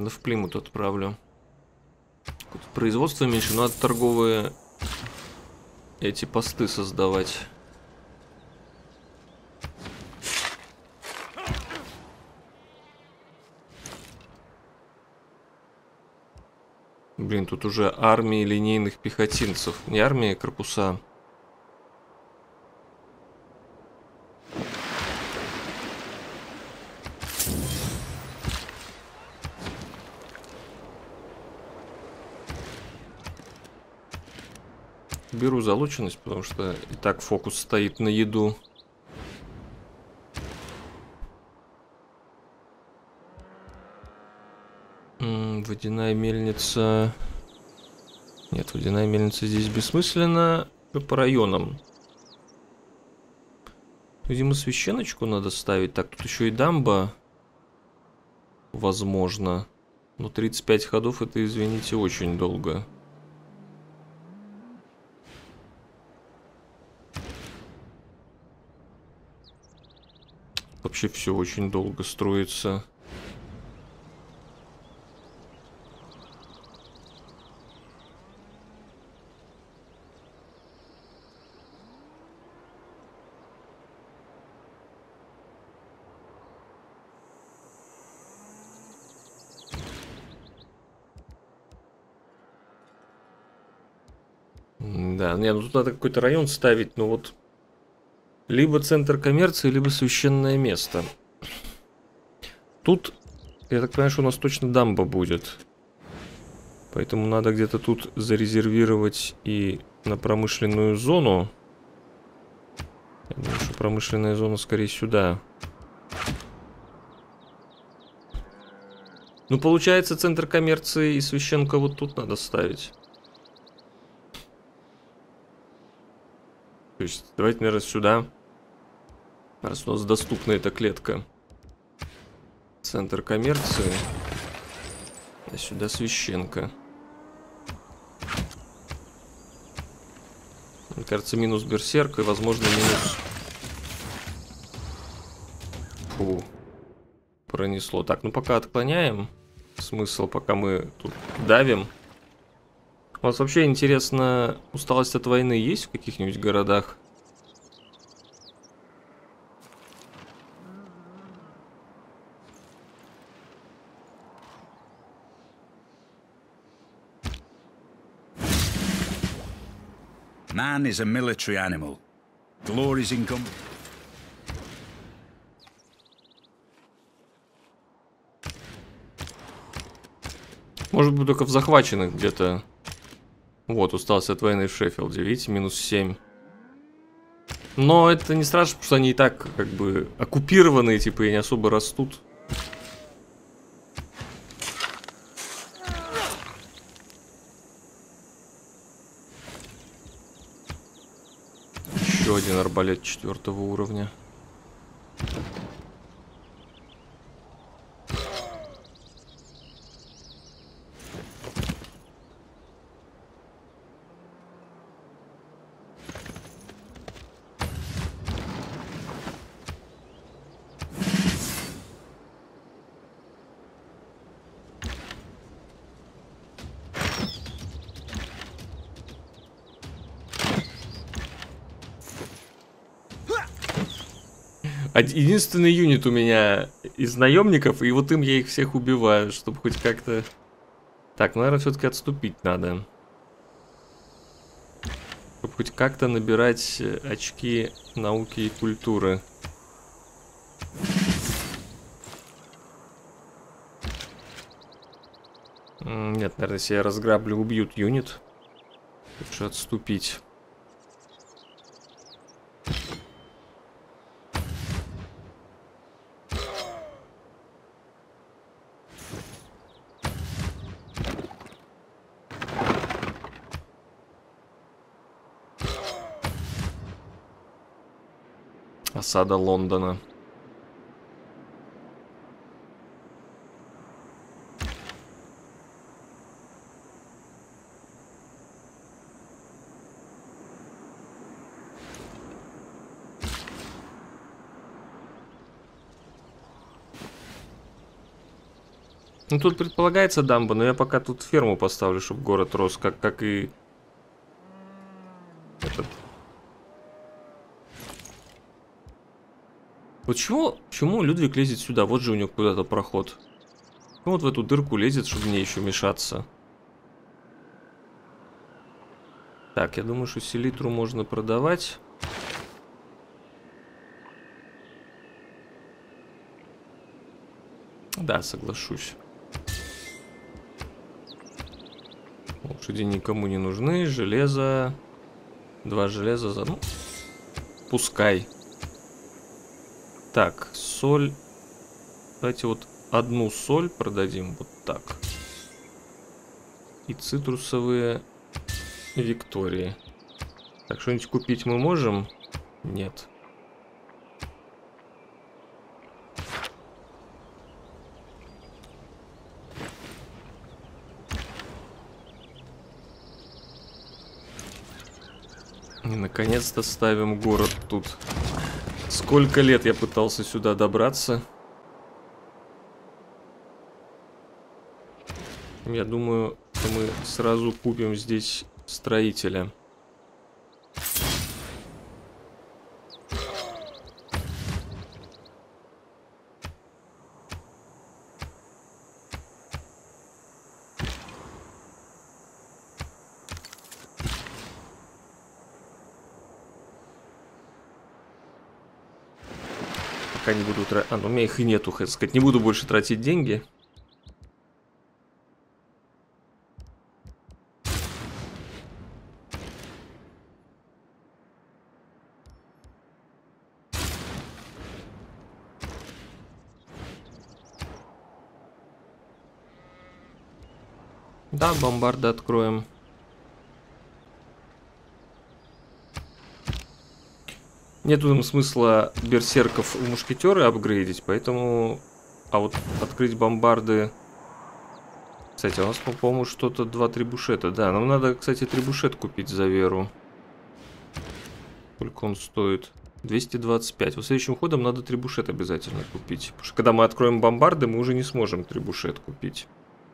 Наверное, в Плимут отправлю. Производство меньше, но надо торговые эти посты создавать. Блин, тут уже армии линейных пехотинцев. Не армия, а корпуса. Беру залученность, потому что и так фокус стоит на еду. М-м, водяная мельница... Нет, водяная мельница здесь бессмысленно. По районам. Видимо, священочку надо ставить. Так, тут еще и дамба. Возможно. Но тридцать пять ходов, это, извините, очень долго. Вообще все очень долго строится. Да, не, ну тут надо какой-то район ставить, но вот либо центр коммерции, либо священное место. Тут, я так понимаю, что у нас точно дамба будет. Поэтому надо где-то тут зарезервировать и на промышленную зону. Я думаю, что промышленная зона скорее сюда. Ну, получается, центр коммерции и священка вот тут надо ставить. То есть, давайте, наверное, сюда. Раз у нас доступна эта клетка. Центр коммерции. А сюда священка. Мне кажется, минус берсерк и, возможно, минус... Фу. Пронесло. Так, ну пока отклоняем. Смысл, пока мы тут давим. У вас вообще, интересно, усталость от войны есть в каких-нибудь городах? Man is a military animal. Glory's income. Может быть, только в захваченных где-то. Вот, усталость от войны в Шеффилде. Видите, минус семь. Но это не страшно, потому что они и так как бы оккупированные, типа, и не особо растут. Еще один арбалет четвертого уровня. Единственный юнит у меня из наемников, и вот им я их всех убиваю, чтобы хоть как-то... Так, наверное, все-таки отступить надо. Чтобы хоть как-то набирать очки науки и культуры. Нет, наверное, если я разграблю, убьют юнит. Лучше отступить. Осада Лондона. Ну, тут предполагается дамба, но я пока тут ферму поставлю, чтобы город рос, как, как и... Этот... Вот чему, почему Людвиг лезет сюда? Вот же у него куда-то проход. Ну, вот в эту дырку лезет, чтобы мне еще мешаться. Так, я думаю, что селитру можно продавать. Да, соглашусь. Лошади никому не нужны. Железо. Два железа за... Ну, пускай. Так, соль. Давайте вот одну соль продадим. Вот так. И цитрусовые Виктории. Так, что-нибудь купить мы можем? Нет. И наконец-то ставим город тут. Сколько лет я пытался сюда добраться. Я думаю, что мы сразу купим здесь строителя. Пока не буду тратить... А, ну у меня их и нету, хотел сказать. Не буду больше тратить деньги. Да, бомбарды откроем. Нету смысла берсерков в мушкетеры апгрейдить, поэтому... А вот открыть бомбарды... Кстати, у нас, по-моему, что-то два трибушета. Да, нам надо, кстати, трибушет купить за веру. Сколько он стоит? двести двадцать пять. Вот следующим ходом надо трибушет обязательно купить. Потому что когда мы откроем бомбарды, мы уже не сможем трибушет купить.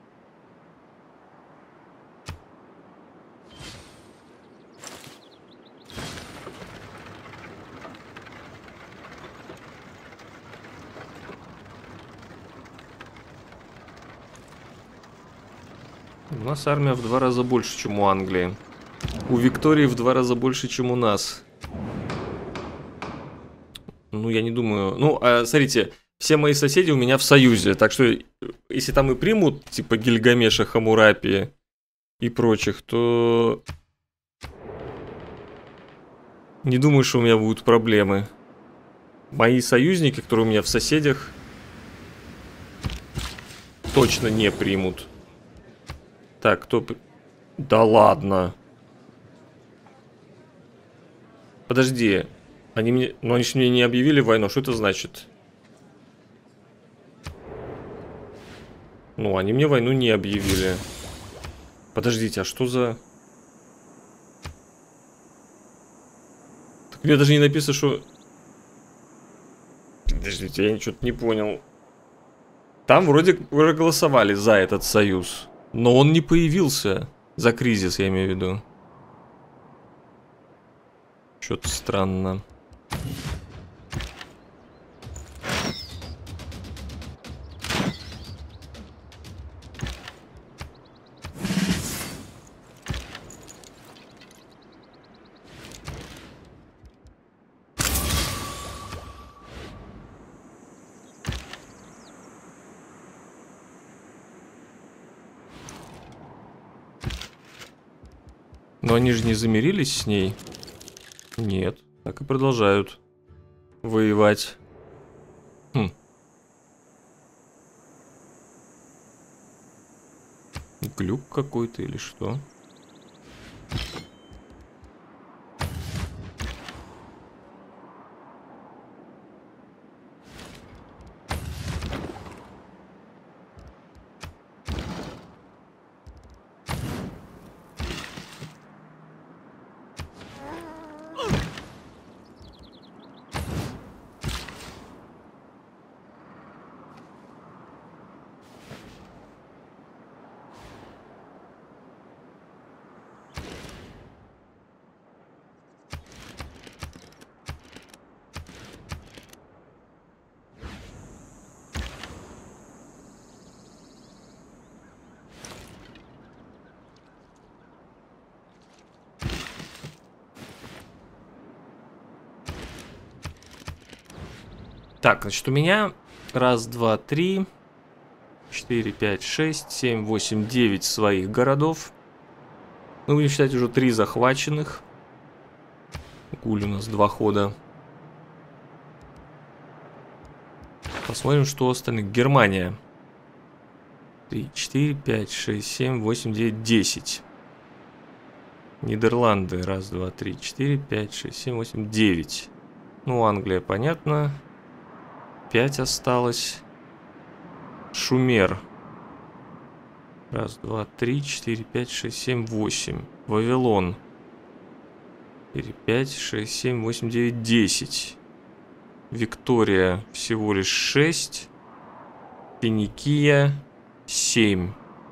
У нас армия в два раза больше, чем у Англии. У Виктории в два раза больше, чем у нас. Ну, я не думаю... Ну, а, смотрите, все мои соседи у меня в союзе. Так что, если там и примут, типа Гильгамеша, Хаммурапи и прочих, то... Не думаю, что у меня будут проблемы. Мои союзники, которые у меня в соседях, точно не примут. Так, кто... Да ладно. Подожди. Они мне... Ну, они же мне не объявили войну. Что это значит? Ну, они мне войну не объявили. Подождите, а что за... Так мне даже не написано, что... Подождите, я что-то не понял. Там вроде проголосовали за этот союз. Но он не появился. За кризис, я имею в виду. Что-то странно. Но они же не замирились с ней? Нет. Так и продолжают воевать. Хм. Глюк какой-то или что? Так, значит, у меня раз, два, три, четыре, пять, шесть, семь, восемь, девять своих городов. Мы будем считать уже три захваченных. Гуль у нас два хода. Посмотрим, что у остальных. Германия. три, четыре, пять, шесть, семь, восемь, девять, десять. Нидерланды. Раз, два, три, четыре, пять, шесть, семь, восемь, девять. Ну, Англия, понятно. пять осталось. Шумер. Раз, два, три, четыре, пять, шесть, семь, восемь. Вавилон. четыре, пять, шесть, семь, восемь, девять, десять. Виктория всего лишь шесть. Финикия семь.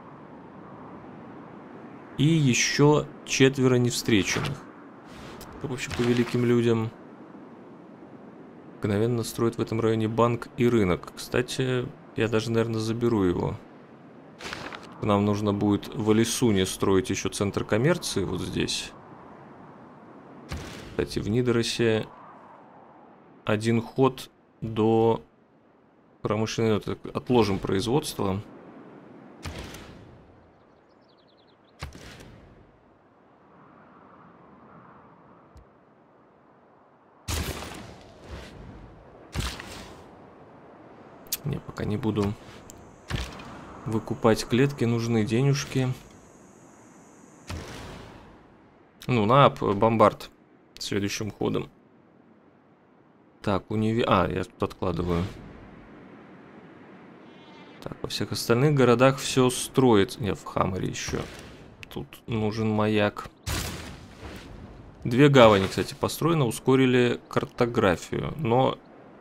И еще четверо невстреченных. Как вообще по великим людям? Мгновенно строят в этом районе банк и рынок. Кстати, я даже, наверное, заберу его. Нам нужно будет в Алисуне строить еще центр коммерции вот здесь. Кстати, в Нидоросе один ход до промышленного. Отложим производство. Не, пока не буду выкупать клетки, нужны денежки. Ну, на ап, бомбард следующим ходом. Так, универ... А, я тут откладываю. Так, во всех остальных городах все строится. Нет, в Хаммере еще. Тут нужен маяк. Две гавани, кстати, построены, ускорили картографию. Но...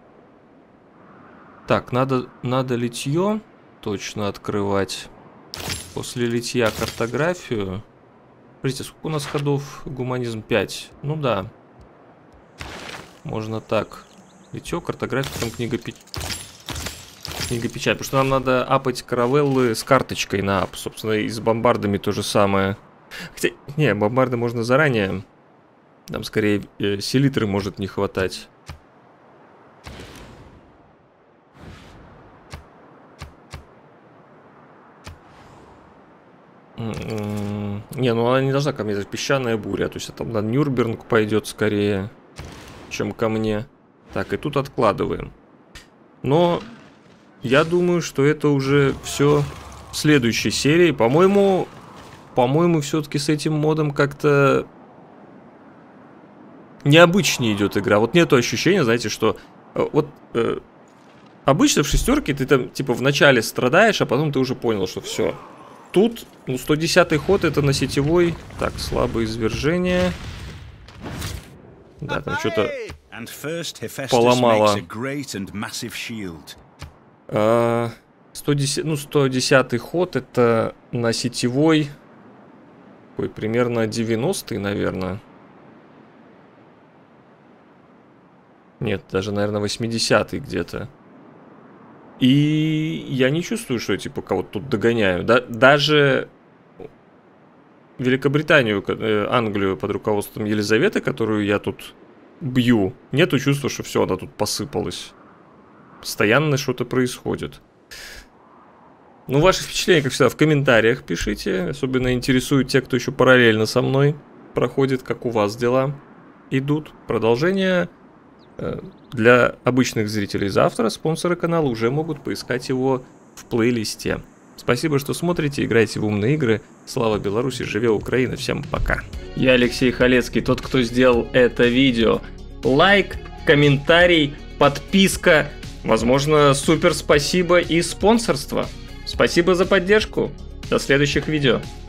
Так, надо, надо литье точно открывать. После литья картографию. Смотрите, сколько у нас ходов? Гуманизм пять. Ну да. Можно так. Литье, картография, потом книгопечать. Книгопечать. Потому что нам надо апать каравеллы с карточкой на ап. Собственно, и с бомбардами то же самое. Хотя, не, бомбарды можно заранее. Там скорее э, селитры может не хватать. Не, ну она не должна ко мне, это песчаная буря. То есть это там на Нюрнберг пойдет скорее, чем ко мне. Так, и тут откладываем. Но я думаю, что это уже все в следующей серии. По-моему, по-моему, все-таки с этим модом как-то необычнее идет игра. Вот нету ощущения, знаете, что вот э, обычно в шестерке ты там типа вначале страдаешь, а потом ты уже понял, что все. Тут, ну, сто десятый ход это на сетевой. Так, слабое извержение. Да, там что-то поломало. А, сто десять, ну, сто десятый ход это на сетевой. Ой, примерно девяностый, наверное. Нет, даже, наверное, восьмидесятый где-то. И я не чувствую, что я типа кого-то тут догоняю. Да, даже Великобританию, Англию под руководством Елизаветы, которую я тут бью, нету чувства, что все, она тут посыпалась. Постоянно что-то происходит. Ну, ваши впечатления, как всегда, в комментариях пишите. Особенно интересуют те, кто еще параллельно со мной проходит, как у вас дела идут. Продолжение... Для обычных зрителей завтра спонсоры канала уже могут поискать его в плейлисте. Спасибо, что смотрите, играйте в умные игры. Слава Беларуси, живе Украина. Всем пока. Я Алексей Халецкий, тот, кто сделал это видео. Лайк, комментарий, подписка, возможно, супер спасибо и спонсорство. Спасибо за поддержку. До следующих видео.